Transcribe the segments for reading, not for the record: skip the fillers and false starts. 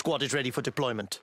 squad is ready for deployment.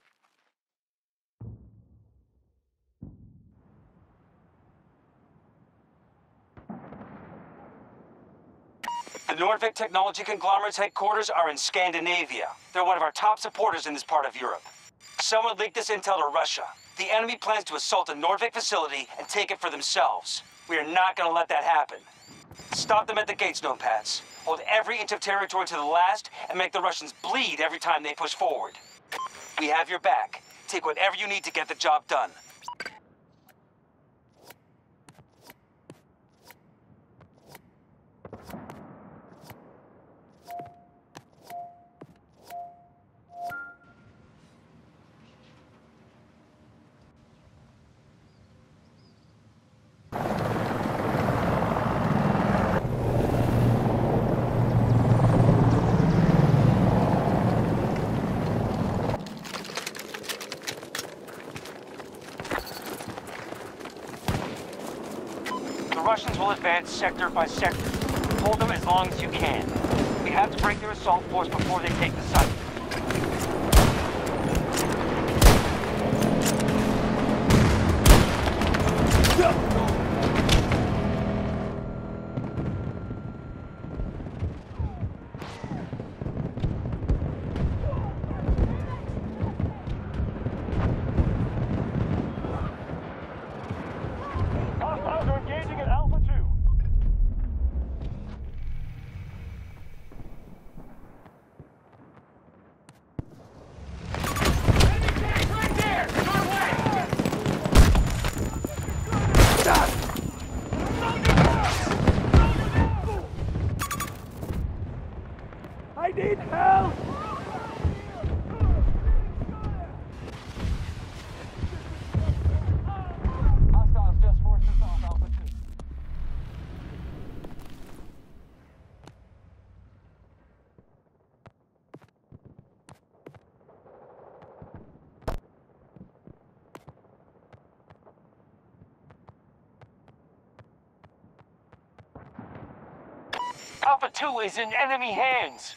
The Nordvik Technology Conglomerate's headquarters are in Scandinavia. They're one of our top supporters in this part of Europe. Someone leaked this intel to Russia. The enemy plans to assault a Nordvik facility and take it for themselves. We are not going to let that happen. Stop them at the gates, Notepads. Hold every inch of territory to the last and make the Russians bleed every time they push forward. We have your back. Take whatever you need to get the job done. The Russians will advance sector by sector. Hold them as long as you can. We have to break their assault force before they take the site. Hostiles are engaging at Alpha 2. I need help! Hostiles just forced us off Alpha 2. Alpha 2 is in enemy hands.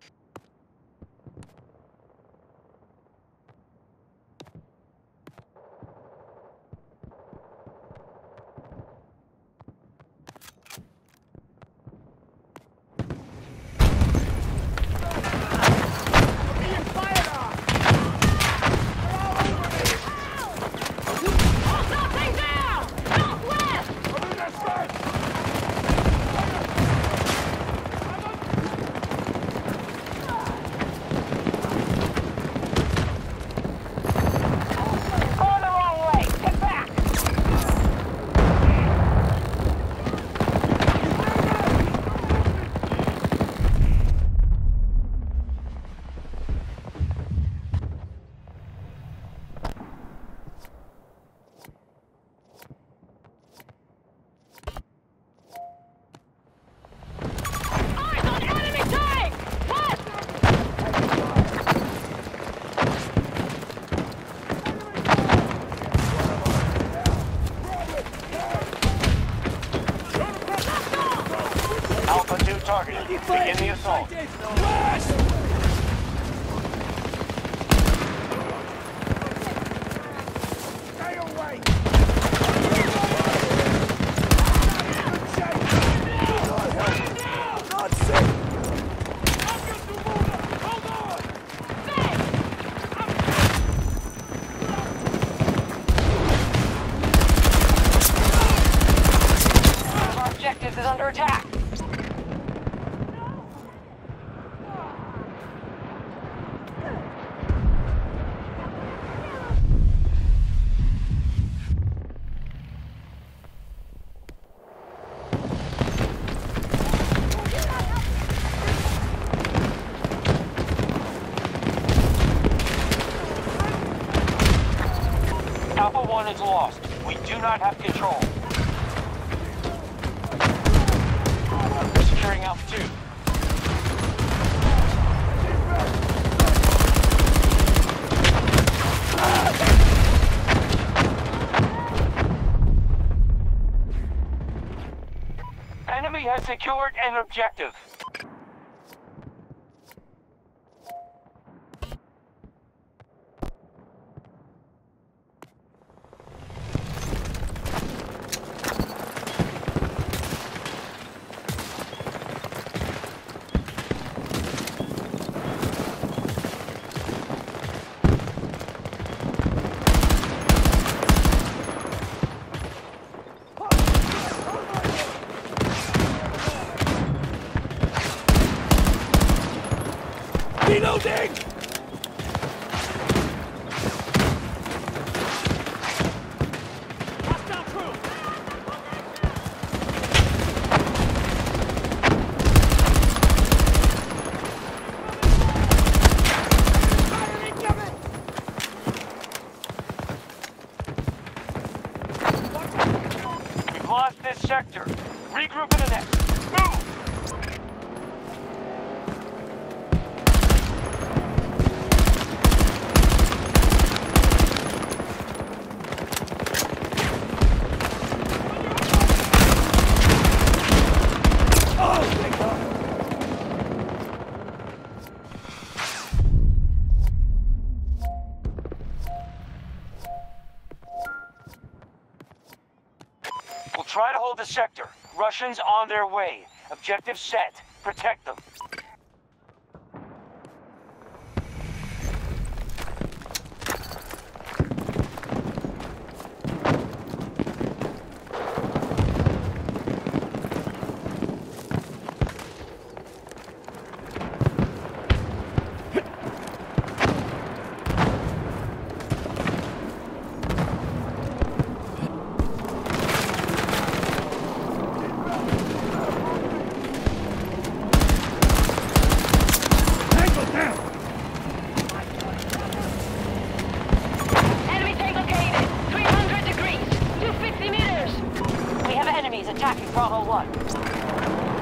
Alpha 2 targeted. Begin the assault. Stay away! Not safe! Hold on! Our objective is under attack. Alpha 1 is lost. We do not have control. We're securing Alpha 2. Enemy has secured an objective. Reloading! Hostile crew! Fire incoming! We've lost this sector. Regroup in the next. Move! We'll try to hold the sector. Russians on their way. Objective set. Protect them. Attacking Bravo 1.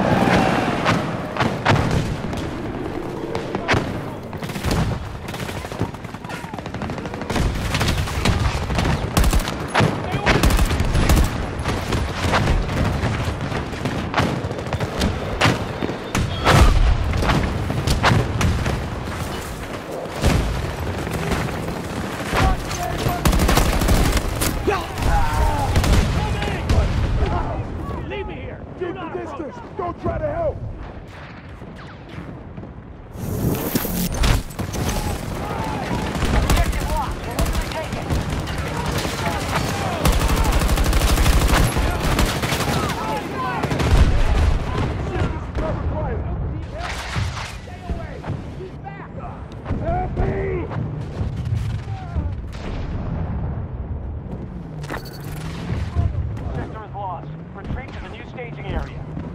Don't try to help! Objective locked. We'll retake it. Cover fire! Stay away! He's back! Help me! Sector is lost. Retreat to the new staging area.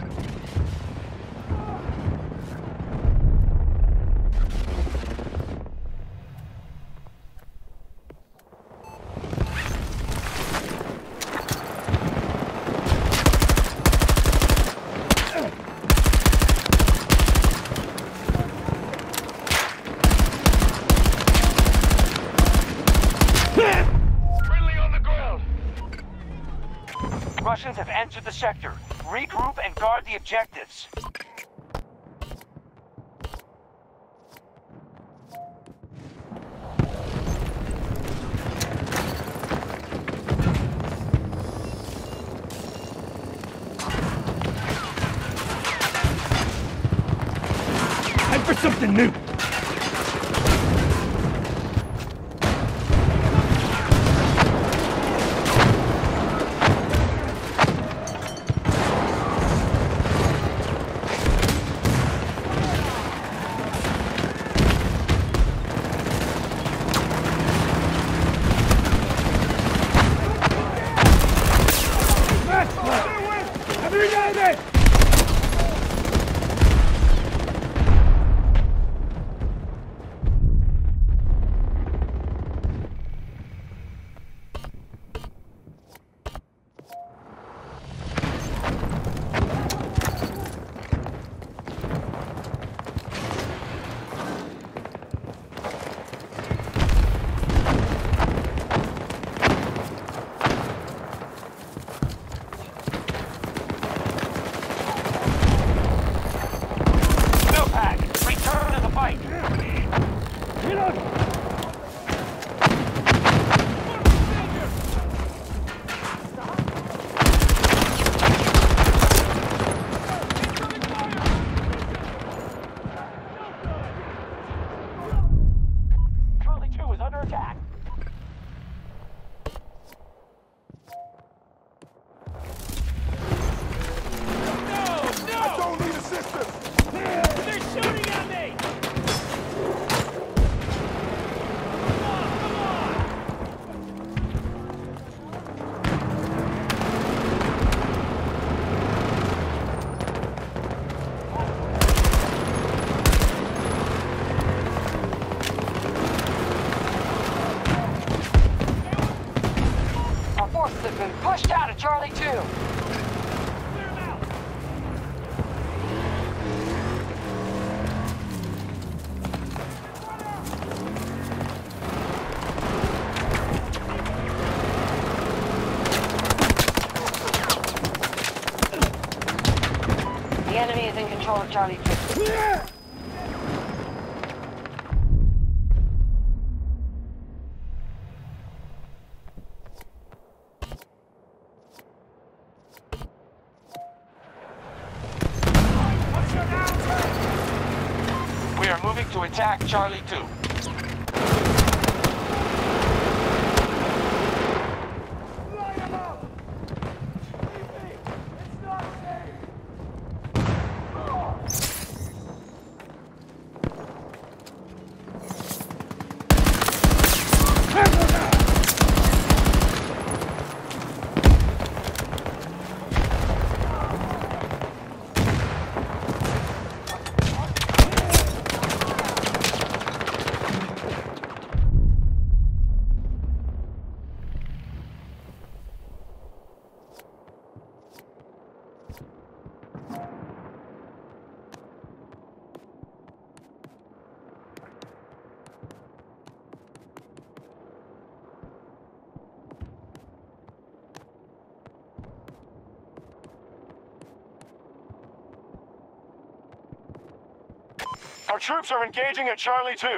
Russians have entered the sector. Regroup and guard the objectives. Time for something new! to Charlie 2. The enemy is in control of Charlie 2. We are moving to attack Charlie 2. Light him up! Leave me! It's not safe! Our troops are engaging at Charlie 2.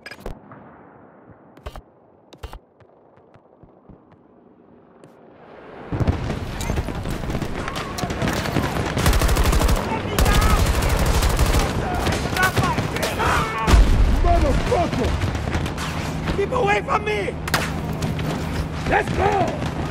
Motherfucker! Keep away from me! Let's go!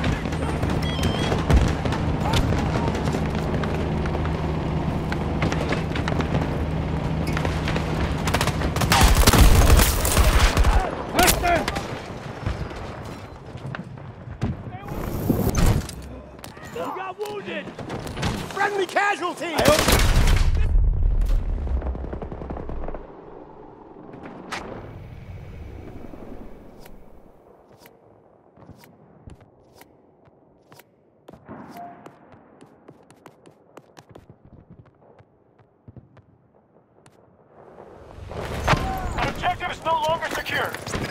Wounded! Friendly casualty! Our objective is no longer secure.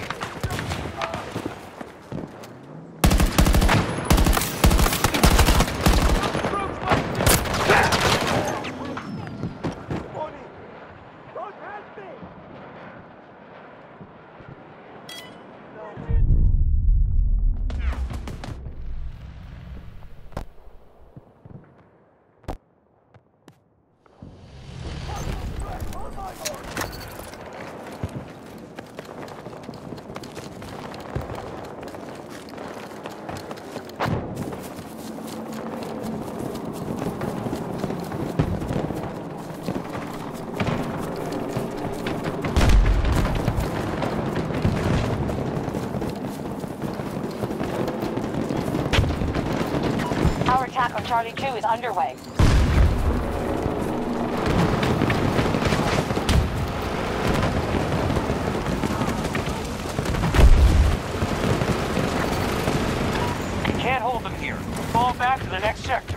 Our attack on Charlie 2 is underway. We can't hold them here. Fall back to the next sector.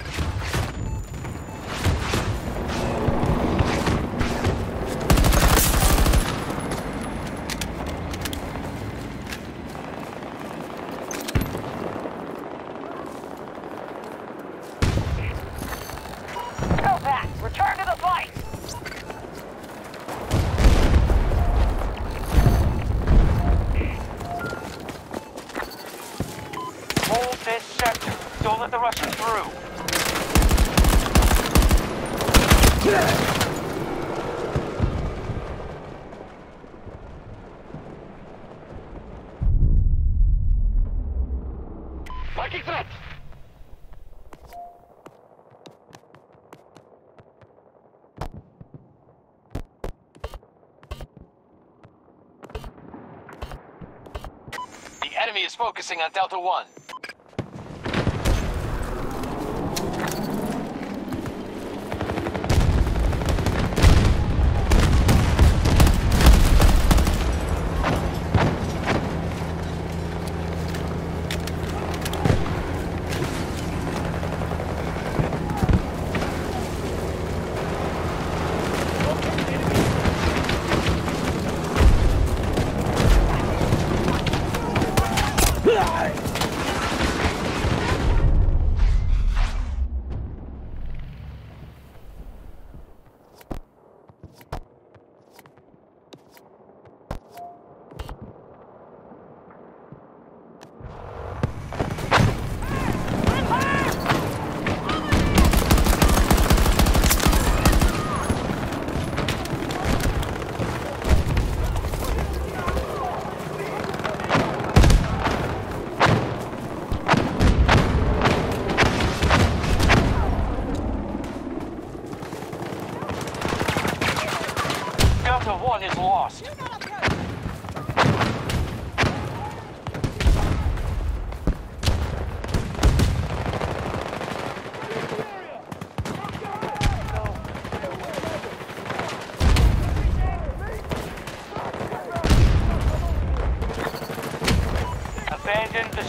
Go back! Return to the fight! Hold this sector. Don't let the Russians through. Viking threat! The enemy is focusing on Delta 1.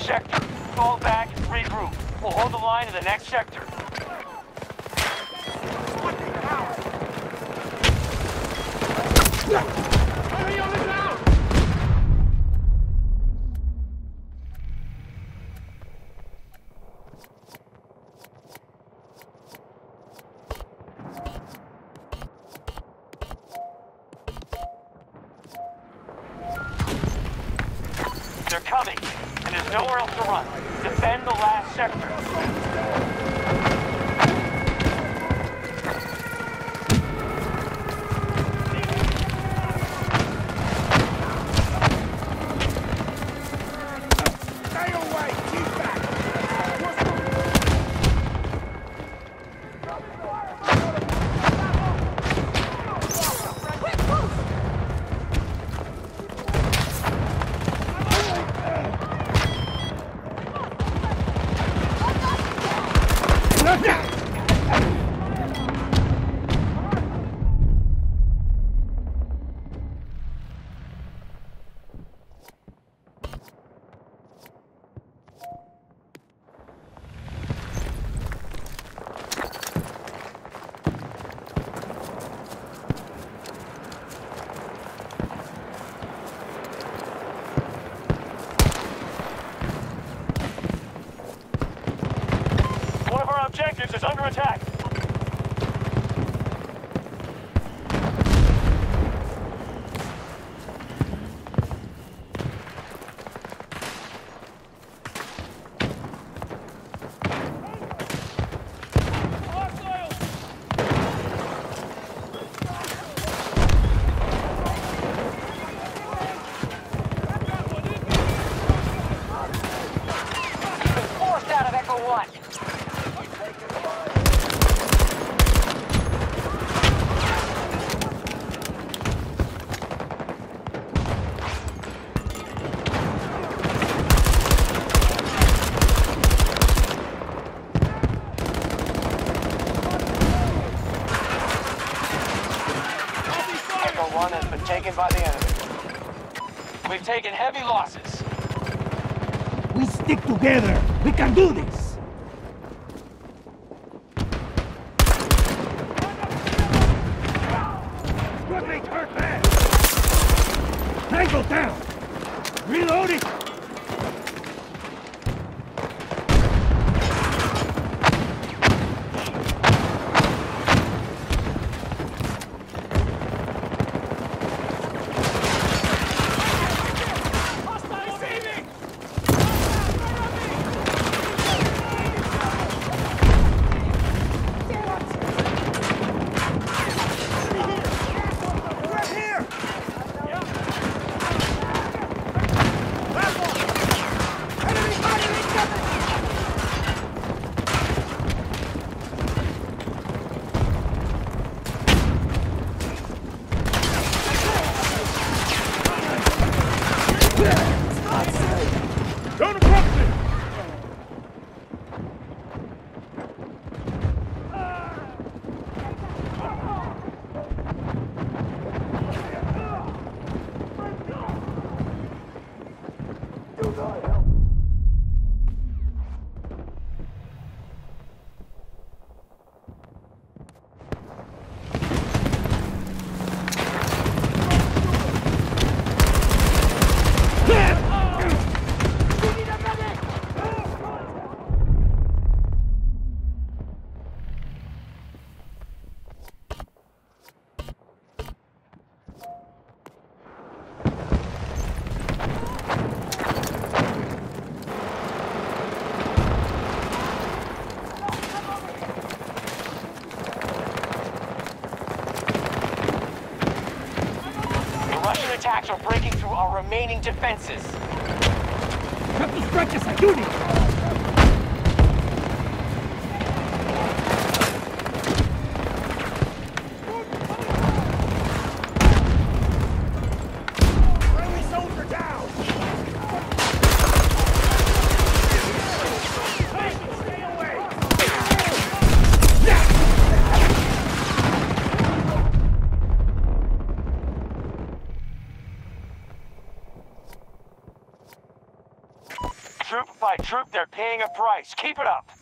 sector. Fall back and regroup. We'll hold the line in the next sector. Enemy on the ground! They're coming, and there's nowhere else to run. Defend the last sector. Stay away! Keep back! One of our objectives is under attack. Forced out of Echo 1. Echo 1 has been taken by the enemy. We've taken heavy losses. We stick together. We can do this. Quickly, turn back. Tango down. Reloading. Don't approach me! Russian attacks are breaking through our remaining defenses. Have to strike as a unit. Friendly soldier down! Stay away! Troop They're paying a price. Keep it up.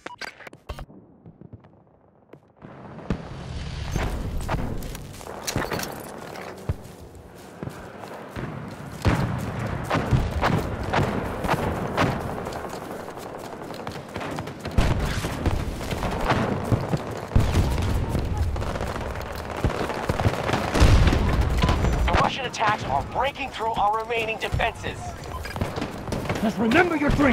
Attacks are breaking through our remaining defenses. Just remember your drink.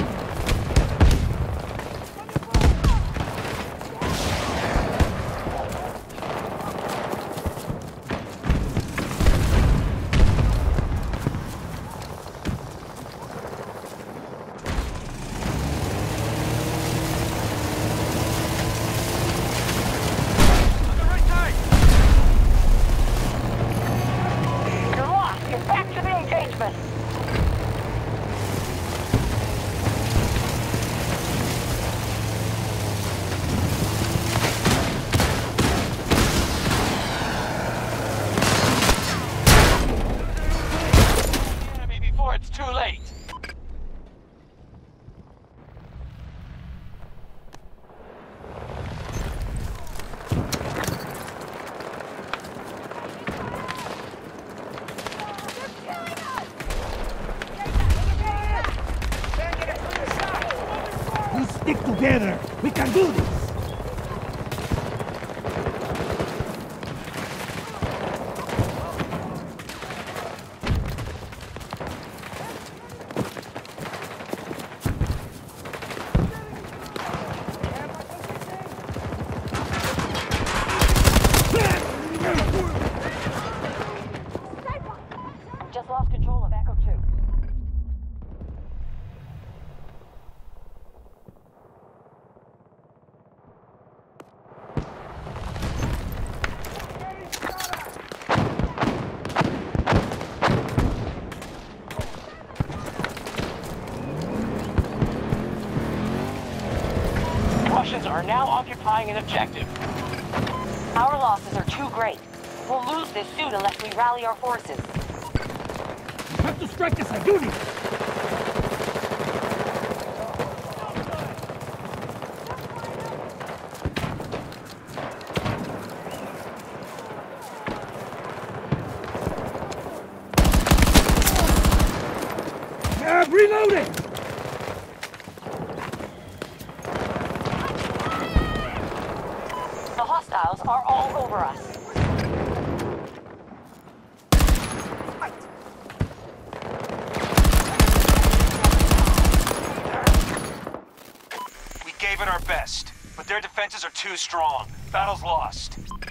Stick together! We can do this! Just lost control of Echo 2. Russians are now occupying an objective. Our losses are too great. We'll lose this soon unless we rally our forces. You have to strike as a unit! Reloading! The hostiles are all over us. We gave it our best, but their defenses are too strong. Battle's lost.